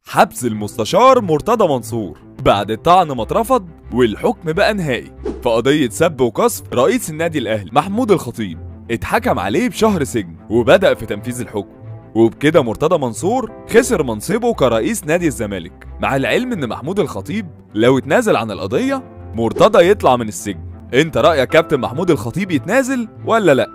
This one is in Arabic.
حبس المستشار مرتضى منصور بعد الطعن ما اترفض، والحكم بقى نهائي في قضية سب وقذف رئيس النادي الأهلي محمود الخطيب. اتحكم عليه بشهر سجن وبدأ في تنفيذ الحكم، وبكده مرتضى منصور خسر منصبه كرئيس نادي الزمالك، مع العلم ان محمود الخطيب لو اتنازل عن القضية مرتضى يطلع من السجن. انت رأيك كابتن محمود الخطيب يتنازل ولا لا؟